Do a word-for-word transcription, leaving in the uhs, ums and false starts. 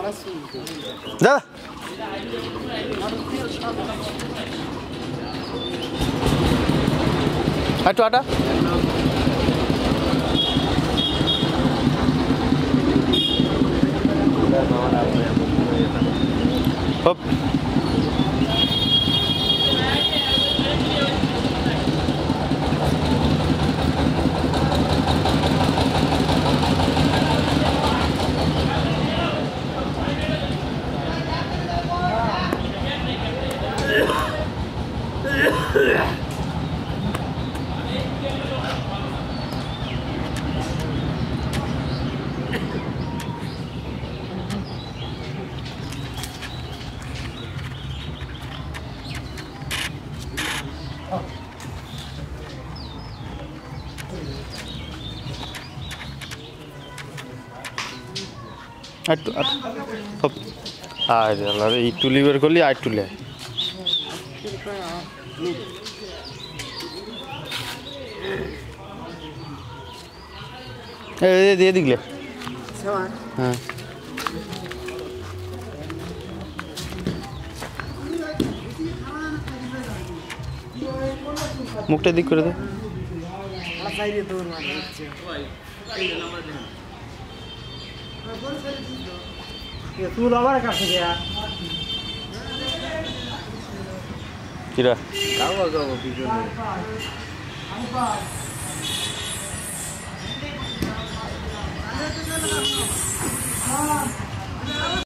যা একটু আটা হপ একটু আর এই তুলি বের করলি আর তুলে দিয়ে দিগলে হ্যাঁ মুখটা দিক করে দে তুই আমার কাছে গিয়া কিরা যাবো যাবো পিছনে